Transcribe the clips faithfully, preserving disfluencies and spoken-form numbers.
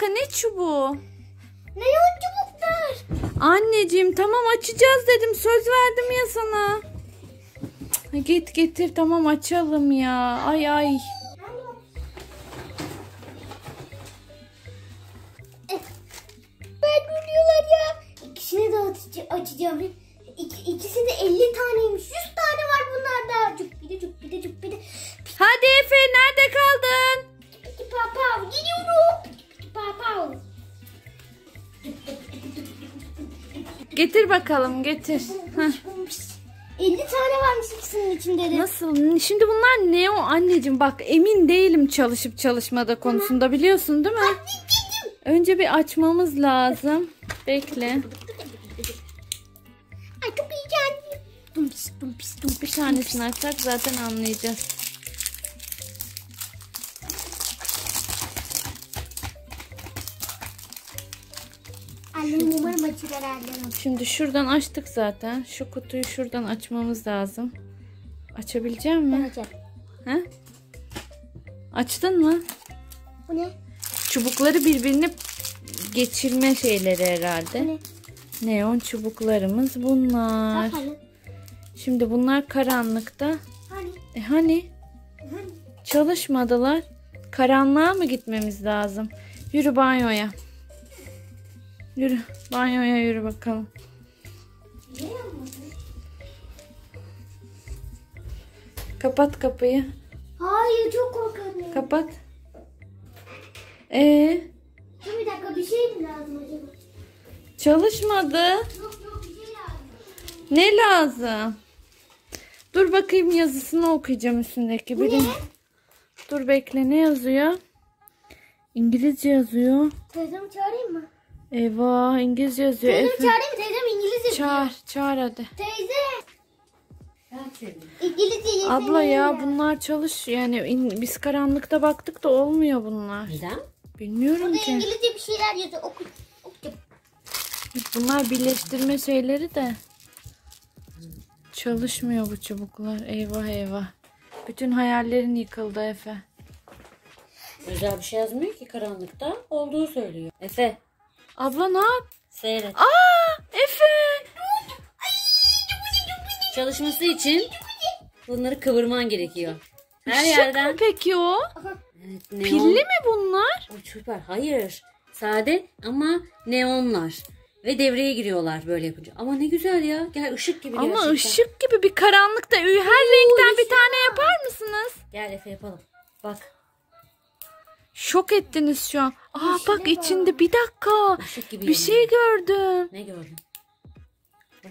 dakika, ne çubuğu? Neon çubuklar. Anneciğim tamam, açacağız dedim, söz verdim ya sana. Git getir, tamam açalım ya. Ay ay. Ben görüyorlar ya. İkisini de açacağım. İki, ikisi de elli taneymiş. yüz tane var bunlarda. Cüppide cüppide cüppide. Hadi Efe, nerede kaldın? Piti papav gidiyorum. Piti papav. Getir bakalım, getir. elli tane varmış ikisinin içinde de. Nasıl? Şimdi bunlar ne o anneciğim? Bak, emin değilim çalışıp çalışmada konusunda, biliyorsun değil mi? Önce bir açmamız lazım. Bekle. Ay çok heyecanlı. Dumpis dumpis dumpis. Bir tanesini açsak zaten anlayacağız. Annem umarım açır herhalde. Şimdi şuradan açtık zaten. Şu kutuyu şuradan açmamız lazım. Açabilecek misin? Açar. He? Açtın mı? Bu ne? Çubukları birbirini geçirme şeyleri herhalde. Bu ne? Neon çubuklarımız bunlar. Bak hani. Şimdi bunlar karanlıkta. Hani. E hani? Hani. Çalışmadılar. Karanlığa mı gitmemiz lazım? Yürü banyoya. Yürü. Banyoya yürü bakalım. Kapat kapıyı. Hayır, çok korkuyorum. Kapat. Ee, Dur bir dakika, bir şey mi lazım acaba? çalışmadı. Yok yok, bir şey lazım. Ne lazım? Dur bakayım, yazısını okuyacağım üstündeki. Bu ne? Bilim. Dur bekle, ne yazıyor? İngilizce yazıyor. Teyzemi çağırayım mı? Eyvah, İngilizce yazıyor. Teyzemi Efe. çağırayım mı? Teyzem İngilizce. Çağır, çağır hadi. Teyze. İngilizce yesene. Abla ya, bunlar çalış yani, in- biz karanlıkta baktık da olmuyor bunlar. Neden? Bilmiyorum Burada ki. İngilizce bir şeyler yazıyor. Oku. Oku. Bunlar birleştirme şeyleri de. Çalışmıyor bu çubuklar. Eyvah eyvah. Bütün hayallerin yıkıldı Efe. Özel bir şey yazmıyor ki, karanlıkta olduğu söylüyor. Efe, Abla ne yap? seyret. Aa, Efe. Çalışması için bunları kıvırman gerekiyor. Her Işık yerden. mı peki o? Evet, neon. Pilli mi bunlar? O süper. Hayır. Sade ama neonlar. Ve devreye giriyorlar böyle yapınca. Ama ne güzel ya. Gel, ışık gibi Ama gerçekten. ışık gibi bir karanlıkta. Her renkten bir tane yapar mısınız? Gel Efe, yapalım. Bak. Şok ettiniz şu an. Aa bak, içinde bir dakika. Işık gibi Bir yanıyor. şey gördüm. Ne gördün? Bak.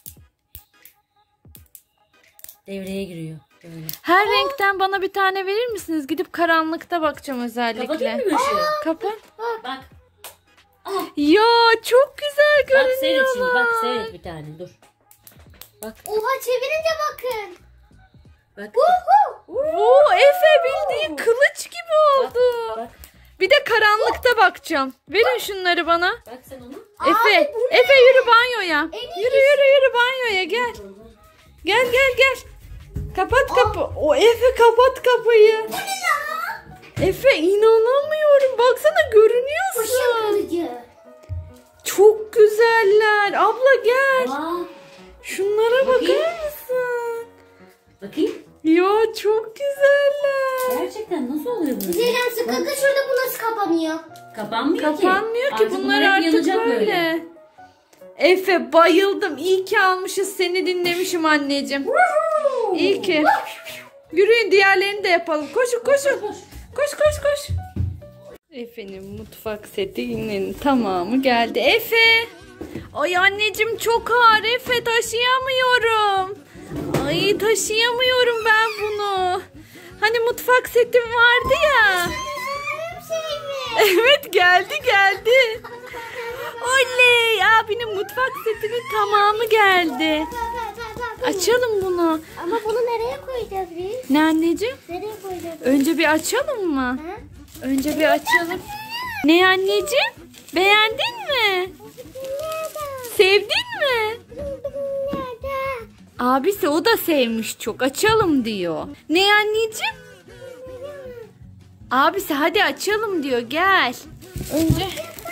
Devreye giriyor. Böyle. Her renkten bana bir tane verir misiniz? Gidip karanlıkta bakacağım özellikle. Kapatayım mı ışığı? Kapat. Bak. Ya çok güzel Bak seyret şimdi. görünüyorlar. Bak seyret bir tane. Dur. Bak. Oha, çevirince bakın. Bak. Oo, Efe bildiğin kılıç gibi oldu. Bak. Bir de karanlıkta bakacağım. Verin şunları bana. Bak sen onu. Efe, bu ne? Efe yürü banyoya. En Yürü yürü yürü banyoya, gel. Gel gel gel. Kapat kapı. O Efe, kapat kapıyı. Efe, inanamıyorum. Baksana, görünüyorsun. Işık kılıcı. Çok güzeller. Abla gel. Aa, Şunlara Bakayım. bakar mısın? bakayım. Ya çok güzeller. Gerçekten nasıl oluyor böyle? Zeyren, sıkıntı şurada, bu nasıl kapanıyor? Kapanmıyor ki. Kapanmıyor ki, Artık bunlar hep artık yanacak böyle. Efe, bayıldım. İyi ki almışız, seni dinlemişim anneciğim. İyi ki. Yürüyün, diğerlerini de yapalım. Koşun koşun. Koş. Koş koş koş. Efe'nin mutfak setinin tamamı geldi. Efe. Ay anneciğim, çok ağır Efe, taşıyamıyorum. Ay taşıyamıyorum ben bunu. Hani mutfak setim vardı ya. Evet, geldi geldi. Oley, abinin mutfak setinin tamamı geldi. Açalım bunu. Ama bunu nereye koyacağız biz? Ne anneciğim? Nereye koyacağız? Önce bir açalım mı? Ha? Önce bir açalım. Ne anneciğim? Beğendin mi? Sevdin mi? Abisi o da sevmiş çok. Açalım diyor. Ne anneciğim? Abisi hadi açalım diyor. Gel. Önce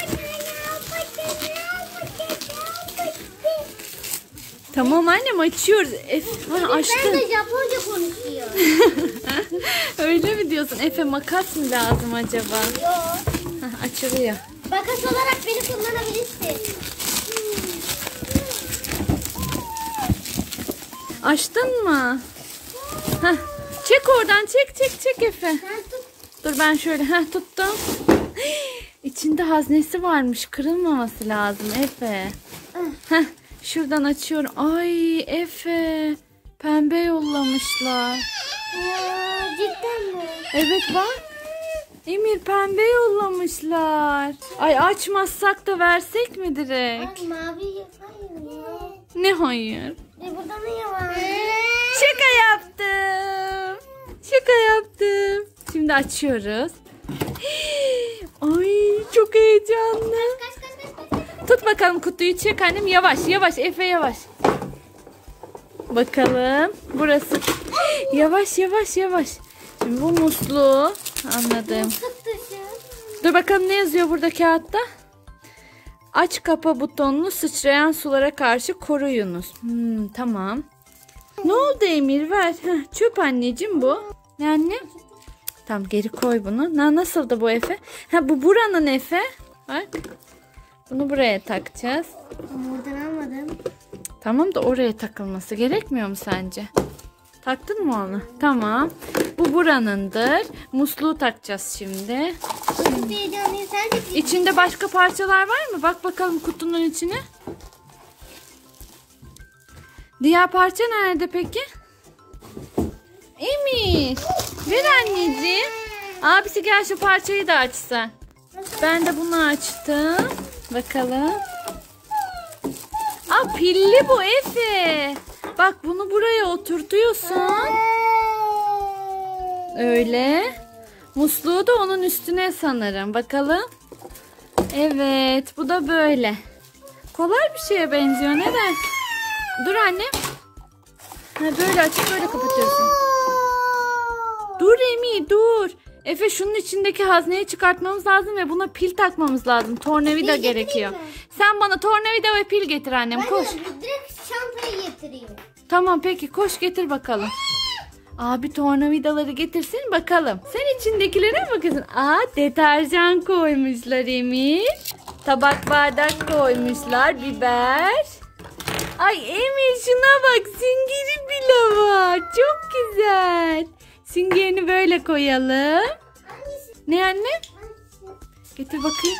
tamam annem açıyoruz. Efe ha, açtın. Ben de Japonca konuşuyor. Öyle mi diyorsun? Efe makas mı lazım acaba? Yok. Hah, açılıyor. Makas olarak beni kullanabilirsin. Açtın mı? Hah, çek oradan çek çek çek Efe. Sen tut. Dur ben şöyle heh, tuttum. İçinde haznesi varmış. Kırılmaması lazım Efe. Heh, şuradan açıyorum. Ay Efe. Pembe yollamışlar. Ya, cidden mi? Evet bak. Emir pembe yollamışlar. Ay açmazsak da versek mi direkt? Ay mavi yapayım ya. Ne hayır? E burada ne var? Şaka yaptım. Şaka yaptım. Şimdi açıyoruz. Ay çok heyecanlı. Kaç kaç kaç kaç. Tut bakalım kutuyu, çek annem. Yavaş yavaş Efe yavaş. Bakalım burası. Yavaş yavaş yavaş. Şimdi bu musluğu anladım. Sık dışı. Dur bakalım ne yazıyor burada kağıtta? Aç kapa butonunu sıçrayan sulara karşı koruyunuz. Hmm, tamam. Ne oldu Emir, ver. Heh, çöp anneciğim bu. Ne anne? Tamam geri koy bunu. Na, nasıldı bu Efe? Ha bu buranın Efe. Bak. Bunu buraya takacağız. Buradan almadım. Tamam da oraya takılması gerekmiyor mu sence? Taktın mı onu? Tamam. Bu buranındır. Musluğu takacağız şimdi. Çok heyecanlıyım. Sen de İçinde başka parçalar var mı? Bak bakalım kutunun içine. Diğer parça nerede peki? Emir. Ver anneciğim. Abisi gel şu parçayı da açsa. Ben de bunu açtım. Bakalım. Aa pilli bu Efe. Bak bunu buraya oturtuyorsun. Öyle. Musluğu da onun üstüne sanırım. Bakalım. Evet bu da böyle. Kolay bir şeye benziyor. Neden? Dur annem. Ha, böyle açıp böyle kapatıyorsun. Dur Emi dur. Efe şunun içindeki hazneyi çıkartmamız lazım ve buna pil takmamız lazım. Tornavida Pil gerekiyor. getireyim mi? Sen bana tornavida ve pil getir annem. Ben Koş. de direkt çantayı getireyim. Tamam peki koş getir bakalım. Abi tornavidaları getirsin bakalım. Sen içindekilere mi bakıyorsun? Aa deterjan koymuşlar Emir. Tabak bardak koymuşlar. Biber. Ay Emir şuna bak, süngeri bile var. Çok güzel. Süngerini böyle koyalım. Ne anne? Getir bakayım.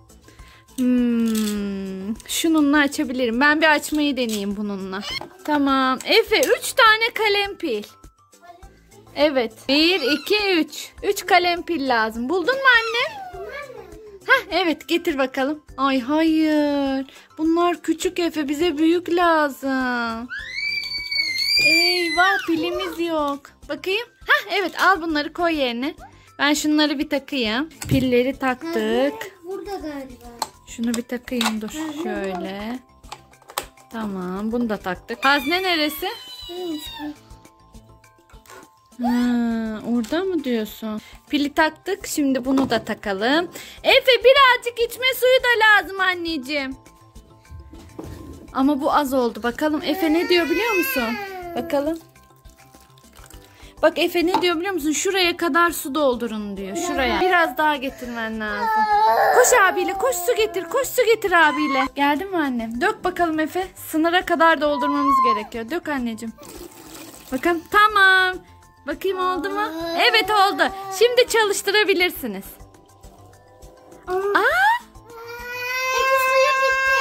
Hmm, şununla açabilirim. Ben bir açmayı deneyeyim bununla. Tamam. Efe üç tane kalem pil. Evet. bir, iki, üç. üç kalem pil lazım. Buldun mu anne? Hah evet getir bakalım. Ay hayır. Bunlar küçük Efe, bize büyük lazım. Eyvah pilimiz yok. Bakayım. Hah evet al bunları koy yerine. Ben şunları bir takayım. Pilleri taktık. Burada galiba. Şunu bir takayım dur şöyle. Tamam bunu da taktık. Hazne neresi? Neymiş bu? Ha, orada mı diyorsun? Pili taktık. Şimdi bunu da takalım. Efe birazcık içme suyu da lazım anneciğim. Ama bu az oldu. Bakalım Efe ne diyor biliyor musun? Bakalım. Bak Efe ne diyor biliyor musun? Şuraya kadar su doldurun diyor. Şuraya. Biraz daha getirmen lazım. Koş abiyle. Koş su getir. Koş su getir abiyle. Geldi mi annem? Dök bakalım Efe. Sınıra kadar doldurmamız gerekiyor. Dök anneciğim. Bakın tamam. Bakayım oldu mu? Evet oldu. Şimdi çalıştırabilirsiniz. Aa! Peki suyu bitti.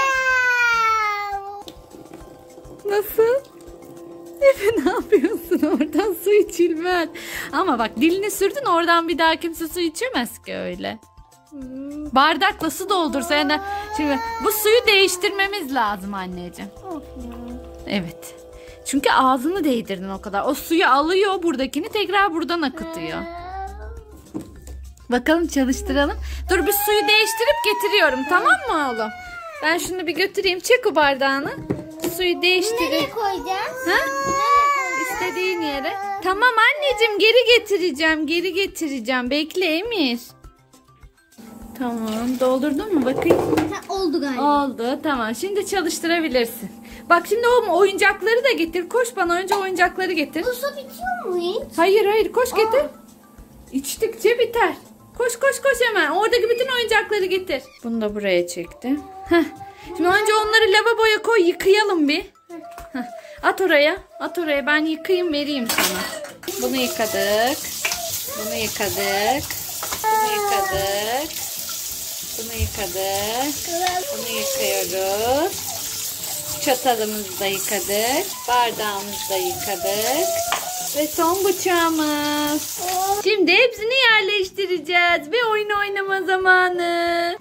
Nasıl? Efe ne yapıyorsun? Oradan su içilmez. Ama bak dilini sürdün, oradan bir daha kimse su içemez ki öyle. Bardakla su doldursa yani. Şimdi bu suyu değiştirmemiz lazım anneciğim. Evet. Çünkü ağzını değdirdin o kadar. O suyu alıyor buradakini, tekrar buradan akıtıyor. Bakalım çalıştıralım. Dur bir suyu değiştirip getiriyorum, tamam mı oğlum? Ben şunu bir götüreyim. Çek o bardağını. Suyu değiştirip. Nereye koyacağız? Ha? İstediğin yere. Tamam anneciğim geri getireceğim. Geri getireceğim. Bekle Emir. Tamam. Doldurdun mu? Bakayım. Ha, oldu galiba. Oldu. Tamam. Şimdi çalıştırabilirsin. Bak şimdi o oyuncakları da getir. Koş bana önce oyuncakları getir. Bu su bitiyor mu hiç? Hayır hayır koş getir. İçtikçe biter. Koş koş koş hemen. Oradaki bütün oyuncakları getir. Bunu da buraya çektim. Heh. Şimdi önce onları lavaboya koy, yıkayalım bir. Heh. At oraya. At oraya. Ben yıkayayım vereyim sana. Bunu yıkadık. Bunu yıkadık. Bunu yıkadık. Bunu yıkadık. Bunu yıkıyoruz. Çatalımızı da yıkadık. Bardağımızı da yıkadık. Ve son bıçağımız. Şimdi hepsini yerleştireceğiz. Ve oyun oynama zamanı.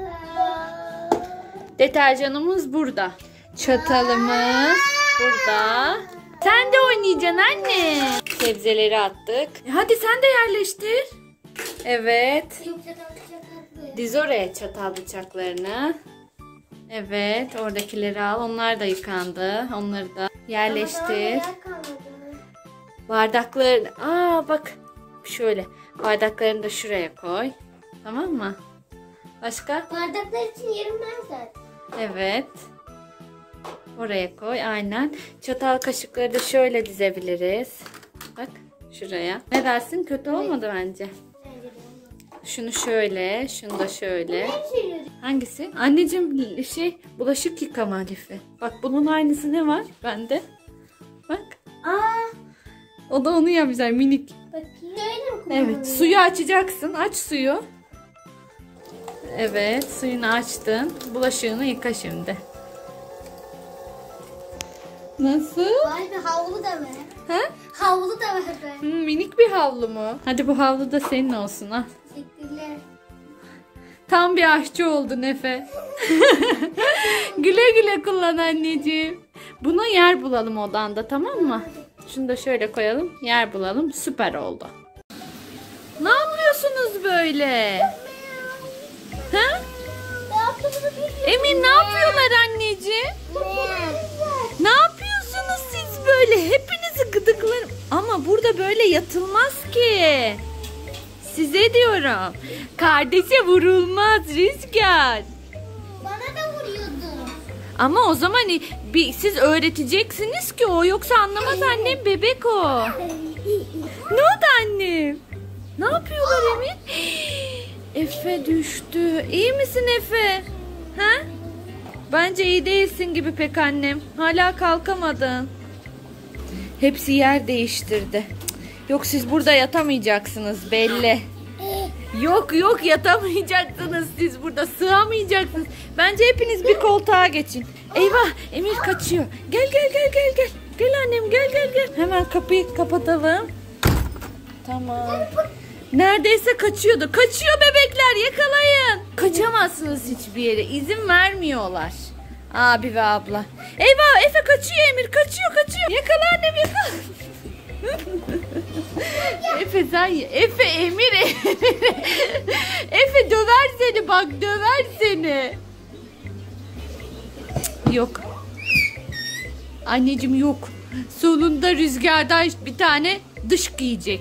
Deterjanımız burada. Çatalımız burada. Sen de oynayacaksın anne. Sebzeleri attık. Hadi sen de yerleştir. Evet. Diz oraya çatal bıçaklarını. Evet, oradakileri al. Onlar da yıkandı. Onları da yerleştir. Bardaklarını... Aa bak. Şöyle. Bardaklarını da şuraya koy. Tamam mı? Başka? Bardaklar için yerim var zaten. Evet. Oraya koy. Aynen. Çatal kaşıkları da şöyle dizebiliriz. Bak. Şuraya. Ne dersin? Kötü olmadı bence. Şunu şöyle. Şunu da şöyle. Hangisi? Anneciğim şey bulaşık yıkama Alife. Bak bunun aynısı ne var? Bende. Bak. Aa, O da onu yapacak minik. bakayım. Öyle mi? Evet. Suyu açacaksın. Aç suyu. Evet. Suyunu açtın. Bulaşığını yıka şimdi. Nasıl? Vay be, havlu da var. Ha? Havlu da var be. Hmm, minik bir havlu mu? Hadi bu havlu da senin olsun ha. Teşekkürler. Tam bir aşçı oldun Efe. Güle güle kullan anneciğim. Buna yer bulalım odanda, tamam mı? Şunu da şöyle koyalım. Yer bulalım. Süper oldu. Ne yapıyorsunuz böyle? Ha? Emir ne yapıyorlar anneciğim? Ne yapıyorsunuz siz böyle? Hepinizi gıdıklarım. Ama burada böyle yatılmaz ki. Size diyorum. Kardeşe vurulmaz Rüzgar. Bana da vuruyordu. Ama o zaman bir, siz öğreteceksiniz ki o, yoksa anlamaz annem, bebek o. Ne oldu annem? Ne yapıyorlar Emir? Efe düştü. İyi misin Efe? Ha? Bence iyi değilsin gibi pek annem. Hala kalkamadın. Hepsi yer değiştirdi. Yok siz burada yatamayacaksınız belli. Yok yok yatamayacaksınız siz burada, sığamayacaksınız. Bence hepiniz bir koltuğa geçin. Eyvah Emir kaçıyor. Gel gel gel gel gel. Gel annem gel gel gel. Hemen kapıyı kapatalım. Tamam. Neredeyse kaçıyordu. Kaçıyor bebekler, yakalayın. Kaçamazsınız hiçbir yere. İzin vermiyorlar. Abi ve abla. Eyvah Efe kaçıyor, Emir kaçıyor kaçıyor. Yakala annem yakala. Efe sen Efe Emir Efe döver seni, bak döver seni. Yok. Anneciğim yok. Sonunda Rüzgar'dan bir tane dış giyecek.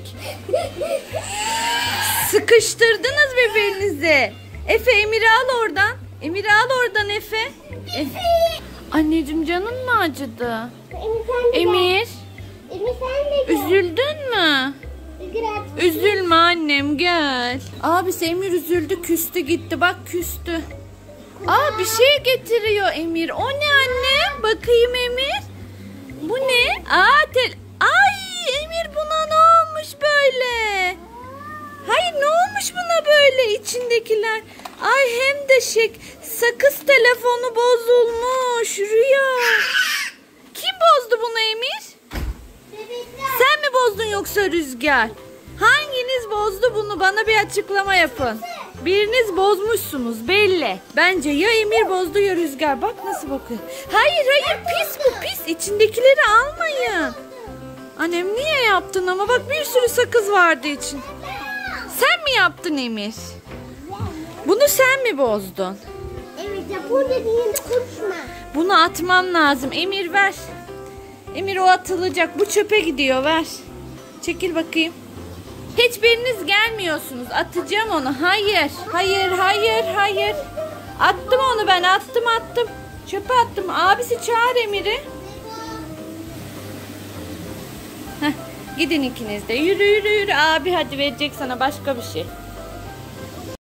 Sıkıştırdınız birbirinizi. Efe Emir'i al oradan. Emir'i al oradan Efe. Efe. Anneciğim canın mı acıdı? Emir. Emir sen de gel. Üzüldün mü? Biraz. Üzülme annem gel. Abisi Emir üzüldü, küstü gitti, bak küstü. Aa bir şey getiriyor Emir. O ne anne? Bakayım Emir. Bu ne? Aa tel. Ay Emir buna ne olmuş böyle? Hayır ne olmuş buna böyle içindekiler? Ay hem de şek. Sakız telefonu bozulmuş Rüya. Kim bozdu bunu Emir? Sen mi bozdun yoksa Rüzgar? Hanginiz bozdu bunu? Bana bir açıklama yapın. Biriniz bozmuşsunuz belli. Bence ya Emir bozdu ya Rüzgar. Bak nasıl bakıyor. Hayır hayır pis bu pis. İçindekileri almayın. Annem niye yaptın ama? Bak bir sürü sakız vardı için. Sen mi yaptın Emir? Bunu sen mi bozdun? Evet ya, burada değil, konuşma. Bunu atmam lazım. Emir ver. Emir o atılacak. Bu çöpe gidiyor, ver. Çekil bakayım. Hiçbiriniz gelmiyorsunuz. Atacağım onu. Hayır. Hayır, hayır, hayır. Attım onu ben. Attım, attım. Çöpe attım. Abisi çağır Emir'i. Heh, gidin ikiniz de. Yürü, yürü, yürü. Abi hadi verecek sana başka bir şey.